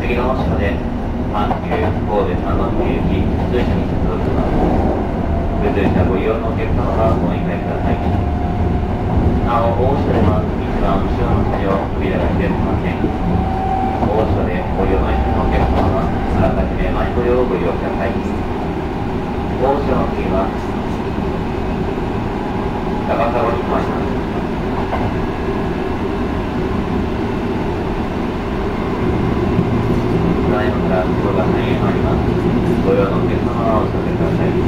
次の車で阪急神戸三ノ宮行き普通車に接続します。普通車ご利用のお客様はお乗り換えください。なお、大車では一番後ろの車両扉が開きません。大車でご利用のお客様はあらかじめ前ご利用をご利用ください。大車の次は高砂に停まります。ただいまから袋が3へ参ります。ご用のお客様はお避けください。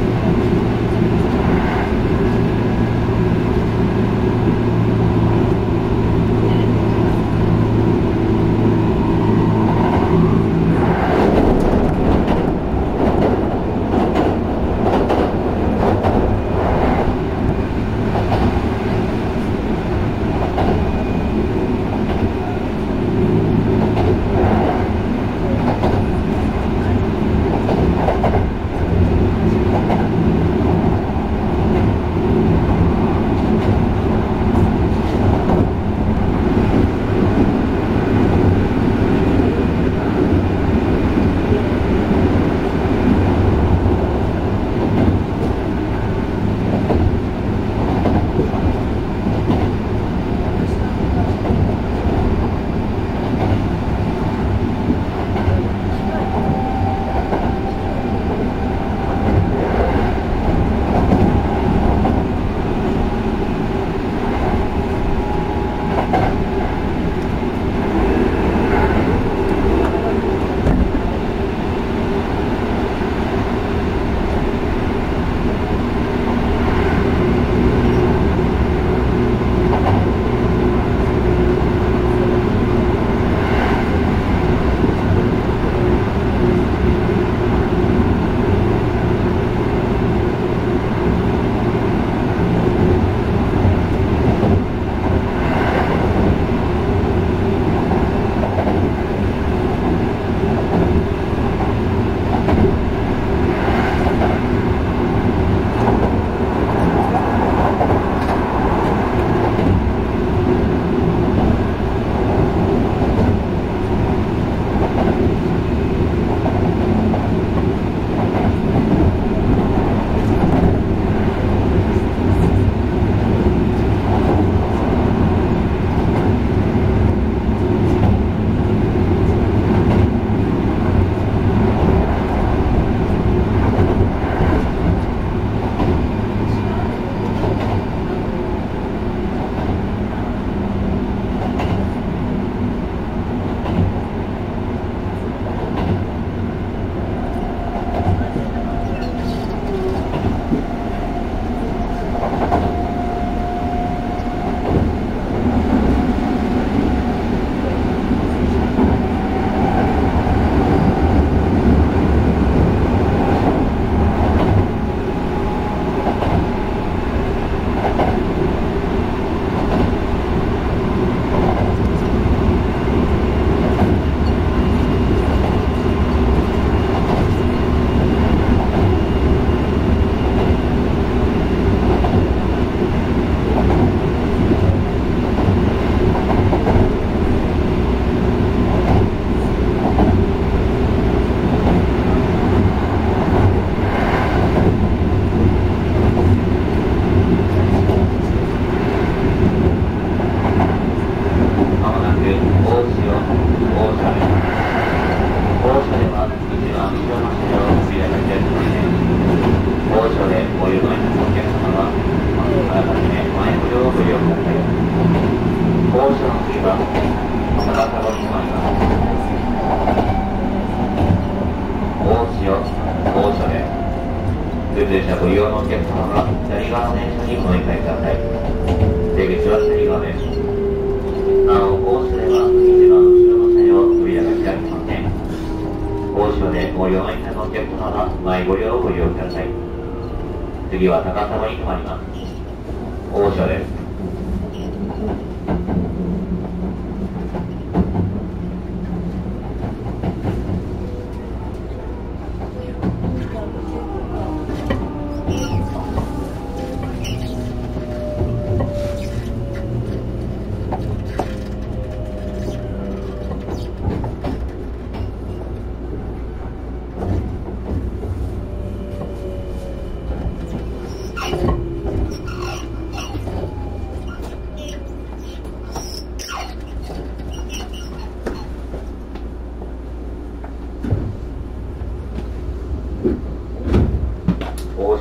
普通車ご利用のお客様は左側の電車にお乗り換えください。出口は左側です。なお、大須では一番後ろの車両扉が開きません。大須でご利用のお客様は前ご利用をご利用ください。次は高砂に停まります。大須です。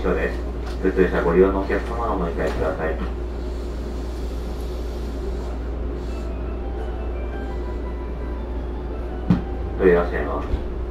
所です。普通車ご利用のお客様はお乗り換えください。といらっしゃいます。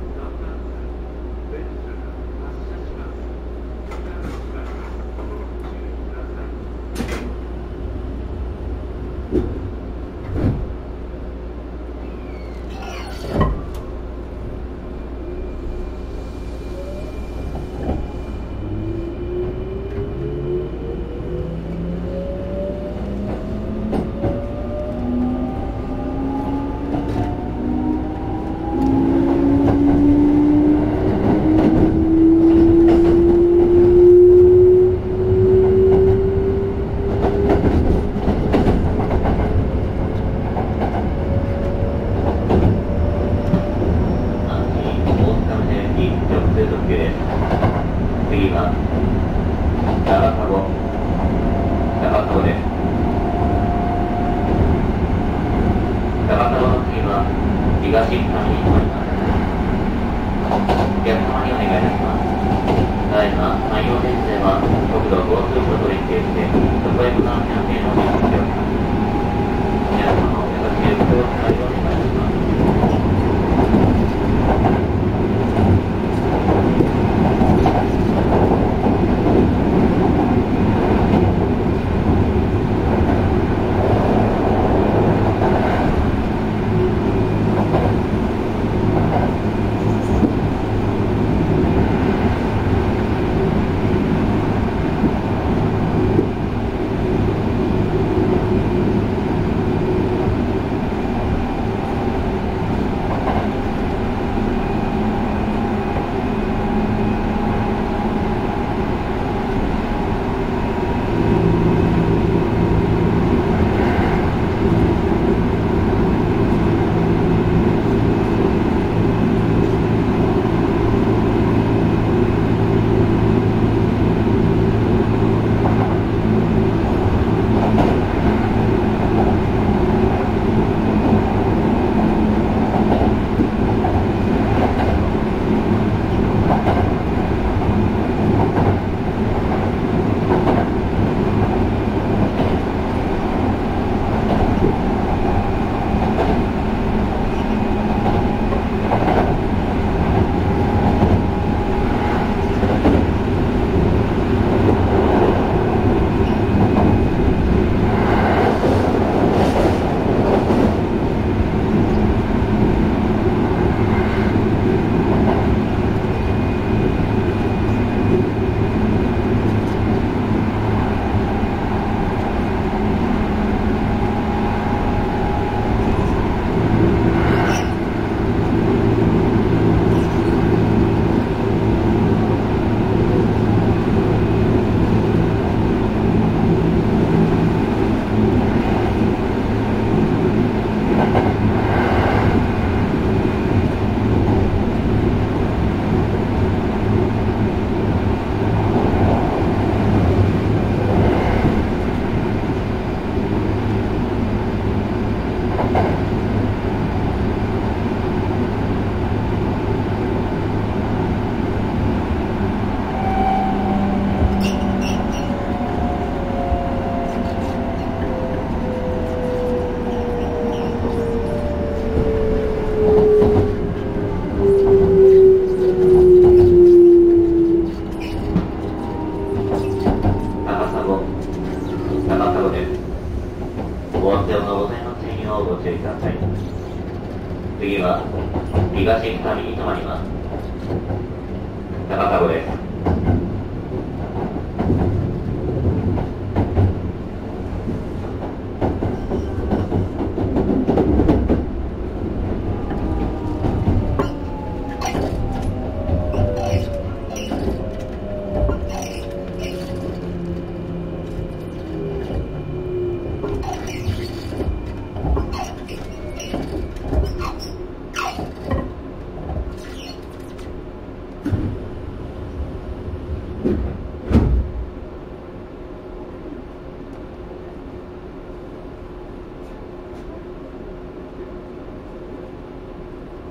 次は東北上に停まります。高砂です。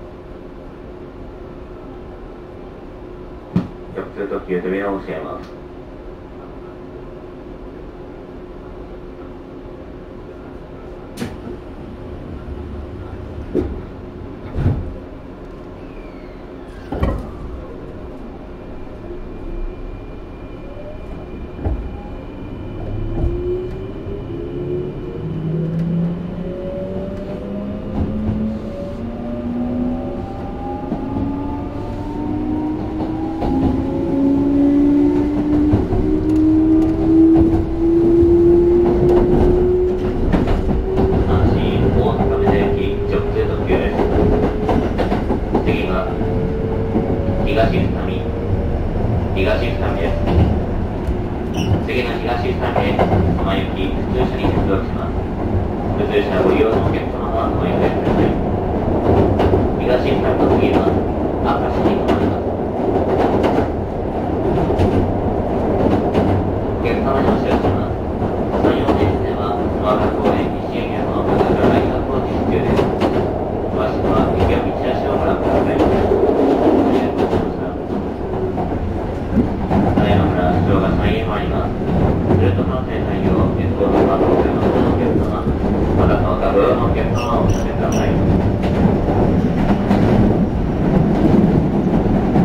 直通特急扉を教えます。 は東宇佐美です。次の東宇佐美へ浜行き普通車に接続します。普通車ご利用のお客様はご遠慮ください。東宇佐美の次は明石に停まります。お客様にお知らせします。山陽電車では十和田公園西エリアの中ライト工事中です。詳しくは駅を道足をご覧ください。ありがとうございました。ただいまから市長が参議院回ります。すると感染対応、鉄道の関東線のお客様、またその他ご用のお客様をお知らせください。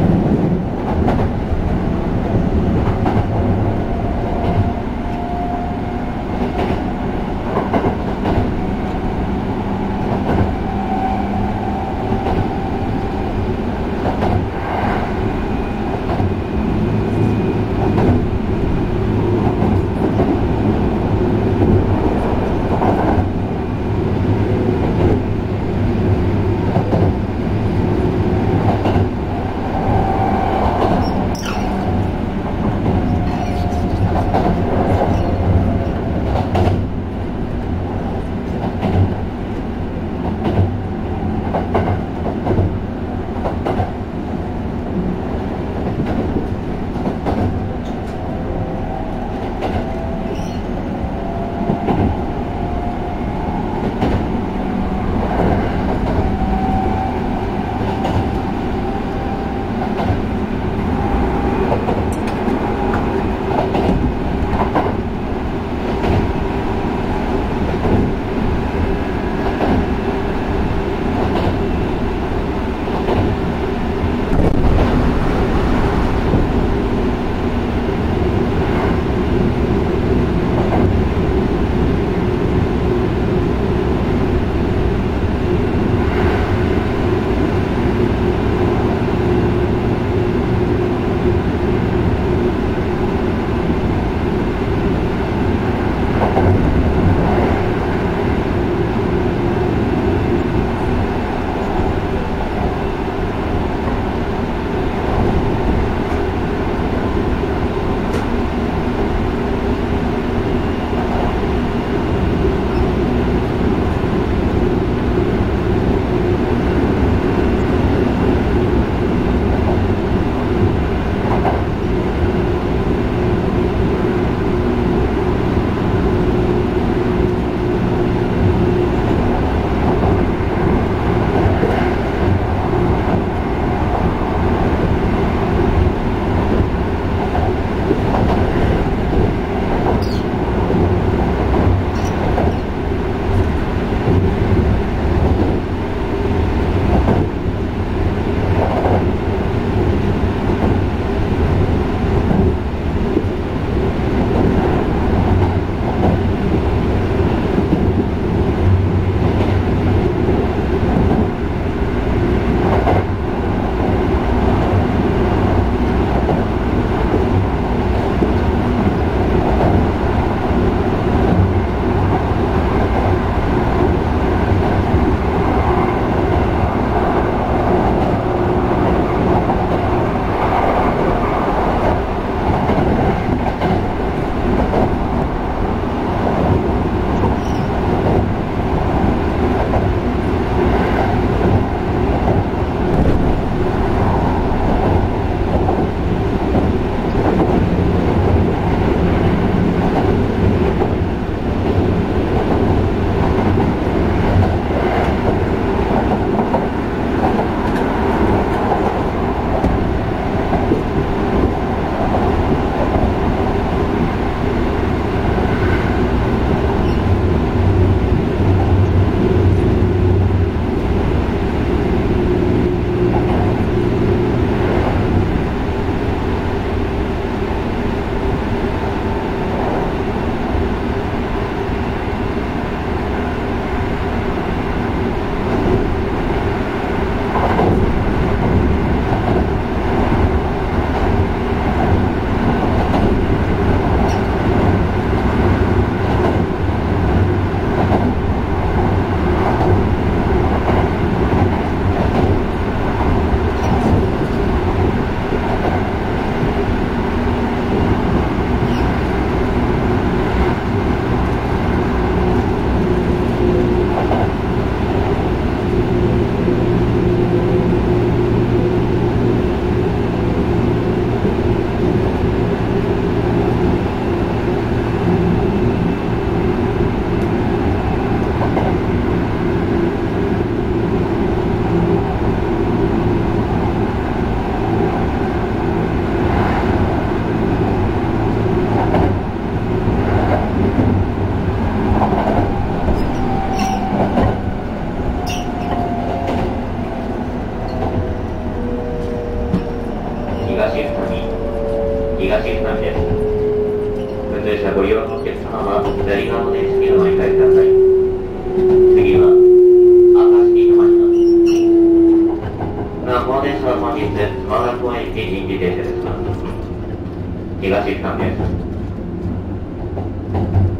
です。普通車ご利用のお客様は左側の電子機のお控えください。次は赤式止まります。なお、この電車は本日妻原公園駅臨時停車です。東館です。